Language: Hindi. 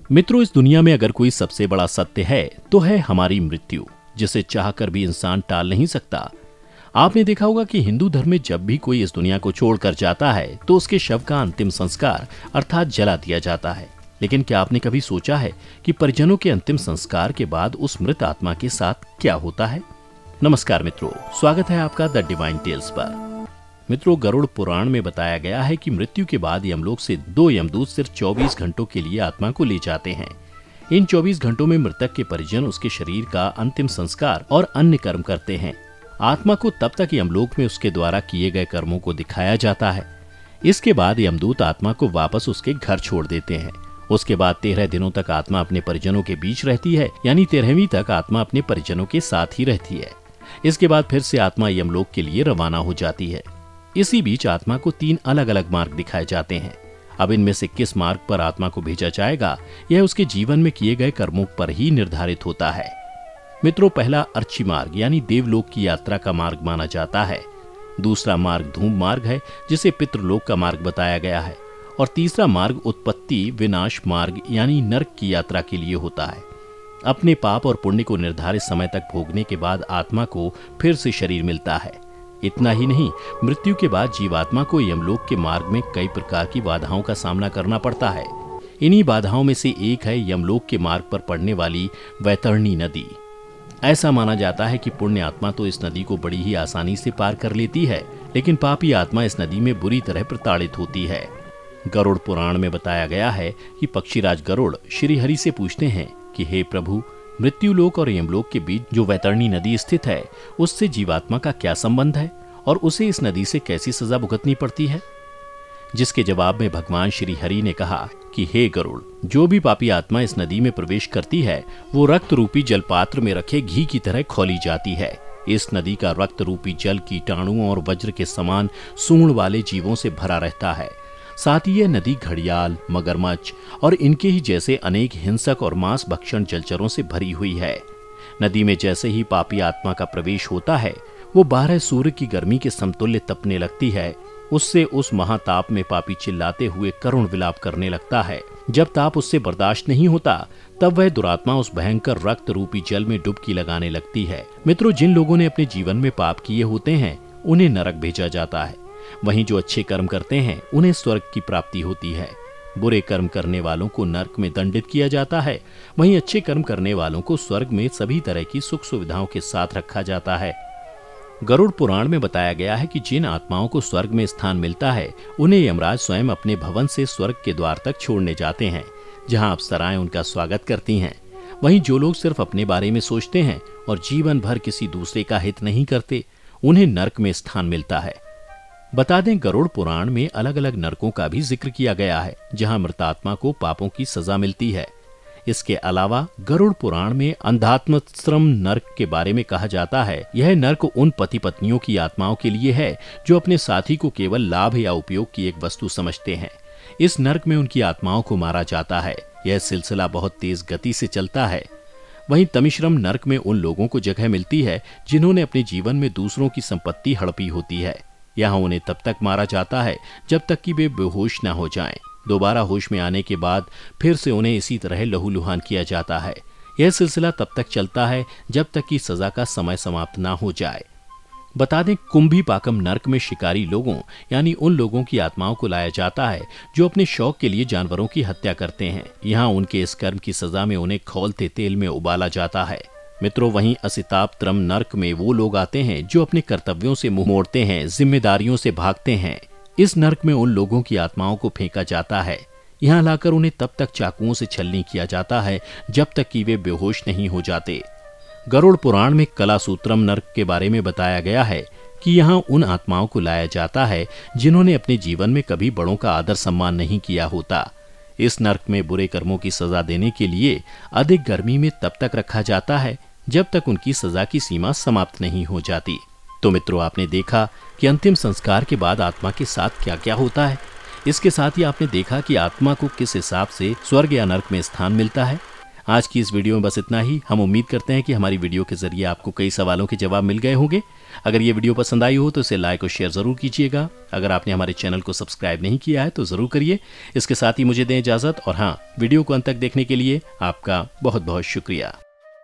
मित्रों, इस दुनिया में अगर कोई सबसे बड़ा सत्य है तो है हमारी मृत्यु, जिसे चाहकर भी इंसान टाल नहीं सकता। आपने देखा होगा कि हिंदू धर्म में जब भी कोई इस दुनिया को छोड़कर जाता है तो उसके शव का अंतिम संस्कार अर्थात जला दिया जाता है। लेकिन क्या आपने कभी सोचा है कि परिजनों के अंतिम संस्कार के बाद उस मृत आत्मा के साथ क्या होता है? नमस्कार मित्रों, स्वागत है आपका द डिवाइन टेल्स पर। मित्रों, गरुड़ पुराण में बताया गया है कि मृत्यु के बाद यमलोक से 2 यमदूत सिर्फ 24 घंटों के लिए आत्मा को ले जाते हैं। इन 24 घंटों में मृतक के परिजन उसके शरीर का अंतिम संस्कार और अन्य कर्म करते हैं। आत्मा को तब तक यमलोक में उसके द्वारा किए गए कर्मों को दिखाया जाता है। इसके बाद यमदूत आत्मा को वापस उसके घर छोड़ देते हैं। उसके बाद 13 दिनों तक आत्मा अपने परिजनों के बीच रहती है, यानी 13वीं तक आत्मा अपने परिजनों के साथ ही रहती है। इसके बाद फिर से आत्मा यमलोक के लिए रवाना हो जाती है। इसी बीच आत्मा को 3 अलग अलग मार्ग दिखाए जाते हैं। अब इनमें से किस मार्ग पर आत्मा को भेजा जाएगा, यह उसके जीवन में किए गए कर्मों पर ही निर्धारित होता है। मित्रों, पहला अर्ची मार्ग यानी देवलोक की यात्रा का मार्ग माना जाता है। दूसरा मार्ग धूम मार्ग है, जिसे पितृलोक का मार्ग बताया गया है। और तीसरा मार्ग उत्पत्ति विनाश मार्ग यानी नरक की यात्रा के लिए होता है। अपने पाप और पुण्य को निर्धारित समय तक भोगने के बाद आत्मा को फिर से शरीर मिलता है। इतना ही नहीं, मृत्यु के बाद जीवात्मा को यमलोक के मार्ग में कई प्रकार की बाधाओं का सामना करना पड़ता है। इन्हीं बाधाओं में से एक है यमलोक के मार्ग पर पड़ने वाली वैतरणी नदी। ऐसा माना जाता है कि पुण्य आत्मा तो इस नदी को बड़ी ही आसानी से पार कर लेती है, लेकिन पापी आत्मा इस नदी में बुरी तरह प्रताड़ित होती है। गरुड़ पुराण में बताया गया है कि पक्षीराज गरुड़ श्री हरि से पूछते हैं कि हे प्रभु, मृत्युलोक और यमलोक के बीच जो वैतरणी नदी स्थित है, उससे जीवात्मा का क्या संबंध है और उसे इस नदी से कैसी सजा भुगतनी पड़ती है? जिसके जवाब में भगवान श्री हरि ने कहा कि हे गरुड़, जो भी पापी आत्मा इस नदी में प्रवेश करती है वो रक्त रूपी जलपात्र में रखे घी की तरह खौली जाती है। इस नदी का रक्त रूपी जल कीटाणुओं और वज्र के समान सूंड वाले जीवों से भरा रहता है। साथ ही यह नदी घड़ियाल, मगरमच्छ और इनके ही जैसे अनेक हिंसक और मांस भक्षण जलचरों से भरी हुई है। नदी में जैसे ही पापी आत्मा का प्रवेश होता है, वो 12 सूर्य की गर्मी के समतुल्य तपने लगती है। उससे उस महाताप में पापी चिल्लाते हुए करुण विलाप करने लगता है। जब ताप उससे बर्दाश्त नहीं होता, तब वह दुरात्मा उस भयंकर रक्त रूपी जल में डुबकी लगाने लगती है। मित्रों, जिन लोगों ने अपने जीवन में पाप किए होते हैं, उन्हें नरक भेजा जाता है। वहीं जो अच्छे कर्म करते हैं, उन्हें स्वर्ग की प्राप्ति होती है। बुरे कर्म करने वालों को नरक में दंडित किया जाता है। वहीं अच्छे कर्म करने वालों को स्वर्ग में सभी तरह की सुख सुविधाओं के साथ रखा जाता है। गरुड़ पुराण में बताया गया है कि जिन आत्माओं को स्वर्ग में स्थान मिलता है, उन्हें यमराज स्वयं अपने भवन से स्वर्ग के द्वार तक छोड़ने जाते हैं, जहां अप्सराएं उनका स्वागत करती हैं। वहीं जो लोग सिर्फ अपने बारे में सोचते हैं और जीवन भर किसी दूसरे का हित नहीं करते, उन्हें नरक में स्थान मिलता है। बता दें, गरुड़ पुराण में अलग अलग नरकों का भी जिक्र किया गया है, जहां मृतात्मा को पापों की सजा मिलती है। इसके अलावा गरुड़ पुराण में अंधात्मश्रम नरक के बारे में कहा जाता है। यह नरक उन पति पत्नियों की आत्माओं के लिए है जो अपने साथी को केवल लाभ या उपयोग की एक वस्तु समझते हैं। इस नरक में उनकी आत्माओं को मारा जाता है। यह सिलसिला बहुत तेज गति से चलता है। वहीं तमिश्रम नरक में उन लोगों को जगह मिलती है जिन्होंने अपने जीवन में दूसरों की संपत्ति हड़पी होती है। यहाँ उन्हें तब तक मारा जाता है जब तक कि वे बेहोश न हो जाएं। दोबारा होश में आने के बाद फिर से उन्हें इसी तरह लहूलुहान किया जाता है। यह सिलसिला तब तक चलता है जब तक कि सजा का समय समाप्त ना हो जाए। बता दें, कुंभी पाकम नरक में शिकारी लोगों यानी उन लोगों की आत्माओं को लाया जाता है जो अपने शौक के लिए जानवरों की हत्या करते हैं। यहाँ उनके इस कर्म की सजा में उन्हें खौलते तेल में उबाला जाता है। मित्रों, वहीं असितापत्रम नरक में वो लोग आते हैं जो अपने कर्तव्यों से मुंह मोड़ते हैं, जिम्मेदारियों से भागते हैं। इस नरक में उन लोगों की आत्माओं को फेंका जाता है। यहाँ लाकर उन्हें तब तक चाकुओं से छलनी किया जाता है जब तक कि वे बेहोश नहीं हो जाते। गरुड़ पुराण में कलासूत्रम नरक के बारे में बताया गया है कि यहाँ उन आत्माओं को लाया जाता है जिन्होंने अपने जीवन में कभी बड़ों का आदर सम्मान नहीं किया होता। इस नरक में बुरे कर्मों की सजा देने के लिए अधिक गर्मी में तब तक रखा जाता है जब तक उनकी सजा की सीमा समाप्त नहीं हो जाती। तो मित्रों, आपने देखा कि अंतिम संस्कार के बाद आत्मा के साथ क्या क्या होता है। इसके साथ ही आपने देखा कि आत्मा को किस हिसाब से स्वर्ग या नरक में स्थान मिलता है। आज की इस वीडियो में बस इतना ही। हम उम्मीद करते हैं कि हमारी वीडियो के जरिए आपको कई सवालों के जवाब मिल गए होंगे। अगर ये वीडियो पसंद आई हो तो इसे लाइक और शेयर जरूर कीजिएगा। अगर आपने हमारे चैनल को सब्सक्राइब नहीं किया है तो जरूर करिए। इसके साथ ही मुझे दें इजाजत, और हाँ, वीडियो को अंत तक देखने के लिए आपका बहुत बहुत शुक्रिया।